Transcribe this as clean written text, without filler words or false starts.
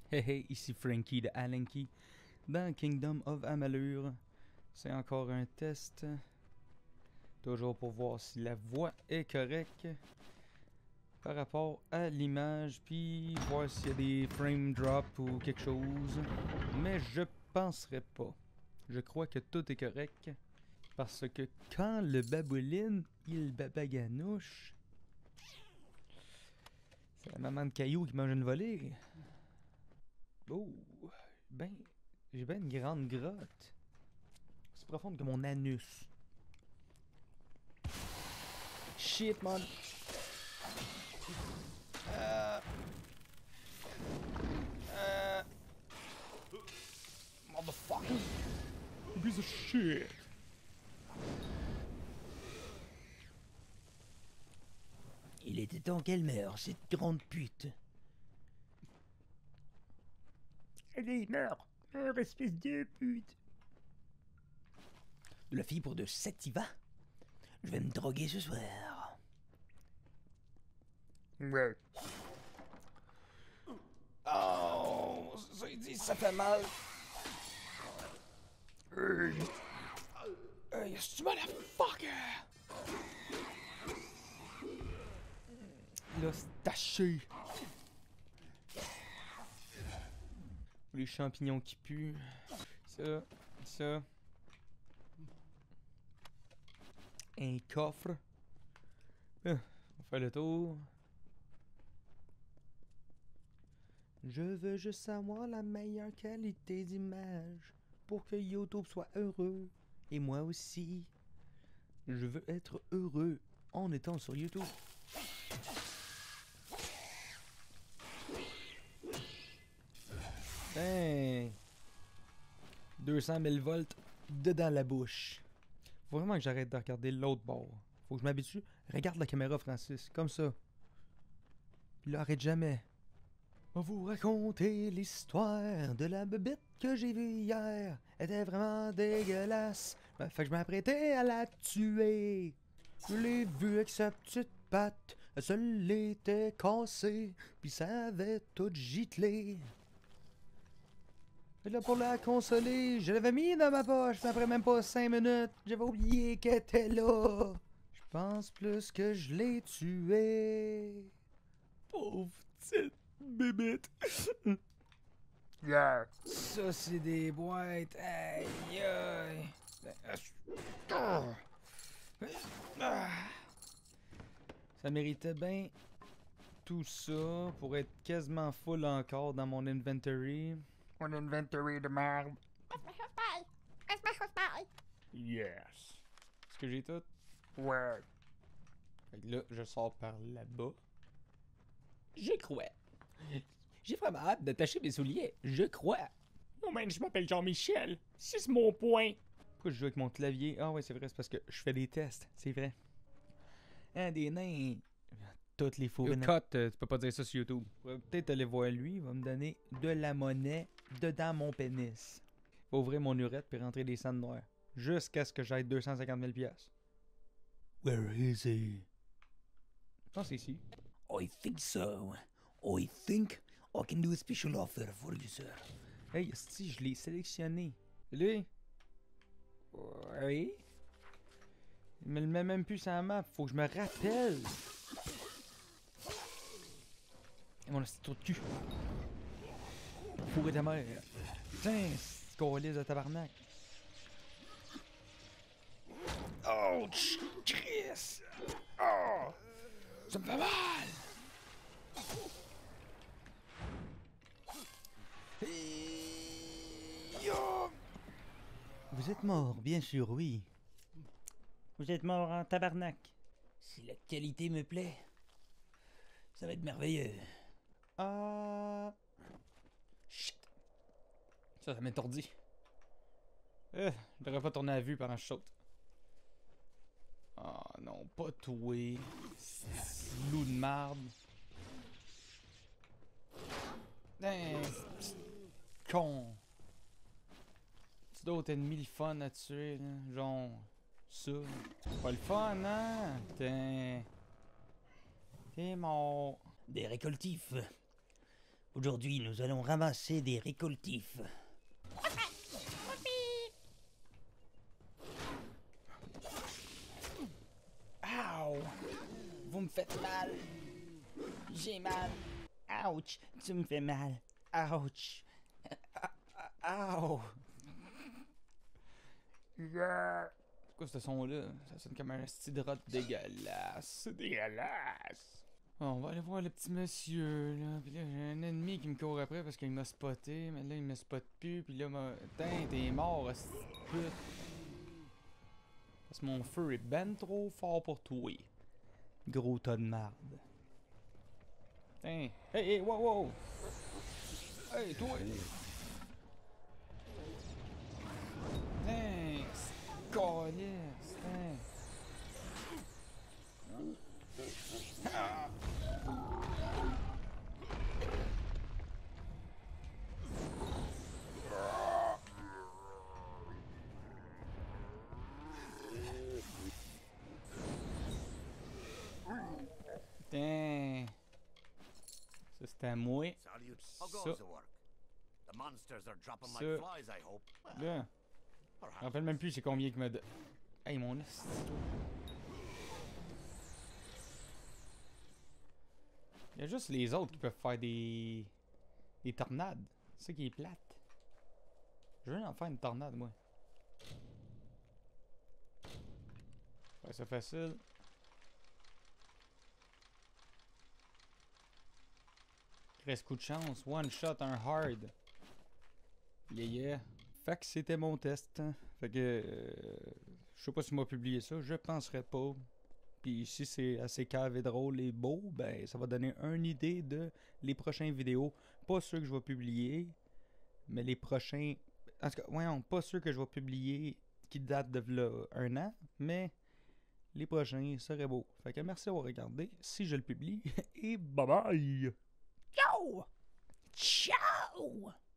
Hey hey, ici Frankie de Alanky dans Kingdom of Amalur. C'est encore un test, toujours pour voir si la voix est correcte par rapport à l'image, puis voir s'il y a des frame drop ou quelque chose. Mais je penserais pas. Je crois que tout est correct parce que quand le babouline il babaganouche, c'est la maman de Caillou qui mange une volée. Oh, ben, j'ai ben une grande grotte. C'est profonde que mon anus. Shit, man. Motherfucker. Piece of shit. Il était temps qu'elle meure, cette grande pute. Allez, meurs. Meurs, espèce de pute. De la fille pour de sativa. Je vais me droguer ce soir. Ouais. Oh, ça dit, ça fait mal. Hey, c'est motherfucker! Là, c'est taché. Les champignons qui puent. Ça. Un coffre. On fait le tour. Je veux juste savoir la meilleure qualité d'image pour que YouTube soit heureux. Et moi aussi. Je veux être heureux en étant sur YouTube. Hey! 200 000 volts dedans la bouche. Faut vraiment que j'arrête de regarder l'autre bord. Faut que je m'habitue. Regarde la caméra, Francis, comme ça. Puis là, arrête jamais. On va vous raconter l'histoire de la bébête que j'ai vue hier. Elle était vraiment dégueulasse. Fait que je m'apprêtais à la tuer. Je l'ai vue avec sa petite patte. Elle se l'était cassée. Puis ça avait tout giclé. Et là, pour la consoler, je l'avais mis dans ma poche. Mais après même pas 5 minutes, j'avais oublié qu'elle était là. Je pense plus que je l'ai tuée. Pauvre petite bébête. Yeah. Ça, c'est des boîtes. Aïe, aïe. Ça méritait bien tout ça pour être quasiment full encore dans mon inventory. Mon inventory de merde. Yes. Est-ce que j'ai tout? Ouais. Fait que là, je sors par là-bas. Je crois. J'ai vraiment hâte d'attacher mes souliers. Je crois. Non, man, je m'appelle Jean-Michel. C'est mon point. Pourquoi je joue avec mon clavier? Ah ouais, c'est vrai, c'est parce que je fais des tests. C'est vrai. Hein, des nains. Toutes les fous. Cut, tu peux pas dire ça sur YouTube. Peut-être aller voir lui, il va me donner de la monnaie dedans mon pénis. Il va ouvrir mon urette puis rentrer des sangs noirs. Jusqu'à ce que j'aille 250 000 piastres. Where is he? Je pense que c'est ici. I think so. I think I can do a special offer for you, sir. Hey, si je l'ai sélectionné. Lui? Oui. Il me le met même plus sur la map. Faut que je me rappelle. Et mon petit trou de cul. Fourré ta mère. Putain, c'est colis de tabarnak. Oh, Chris! Oh! Ça me fait mal! Vous êtes mort, bien sûr, oui. Vous êtes mort en tabarnak. Si la qualité me plaît, ça va être merveilleux. Shit. Ça m'étourdit. Je devrais pas tourner à vue pendant que je saute. Oh non, pas toué. Loup de marde. Con. C'est d'autres ennemis le fun à tuer, là. Genre ça. Pas le fun, hein? T'es mort. Des récoltifs. Aujourd'hui, nous allons ramasser des récoltifs. Ow! Vous me faites mal. J'ai mal. Ouch! Tu me fais mal. Ouch! Ow! C'est quoi ce son-là? Ça sonne comme un style de rotte dégueulasse. C'est dégueulasse. Bon, on va aller voir le petit monsieur, là. Puis là, j'ai un ennemi qui me court après parce qu'il m'a spoté. Mais là, il me spotte plus. Puis là, t'es mort, hostie de pute. Parce que mon feu est ben trop fort pour toi. Gros tas de marde. Tiens. Hey, hey, wow, wow. Hey, toi. Tiens. Calisse. Tiens. Tiens. Ça, c'est à moi. Salute. How So- goes the work? The monsters are dropping like So- flies, I hope. Là. Je me Perhaps. rappelle même plus c'est combien qu'il me donne. Hey, mon esti. Il y a juste les autres qui peuvent faire des tornades. C'est ça qui est plate. Je veux en faire une tornade, moi. Ouais, c'est facile. Reste coup de chance. One shot, un hard. Yeah, yeah. Fait que c'était mon test. Fait que... je sais pas si m'a publié ça. Je penserais pas. Puis si c'est assez cave et drôle et beau, ben ça va donner une idée de les prochaines vidéos. Pas ceux que je vais publier, mais les prochains... En tout cas, voyons, pas ceux que je vais publier qui datent de là, 1 an, mais les prochains seraient beaux. Fait que merci d'avoir regardé, si je le publie, et bye bye! Ciao! Ciao!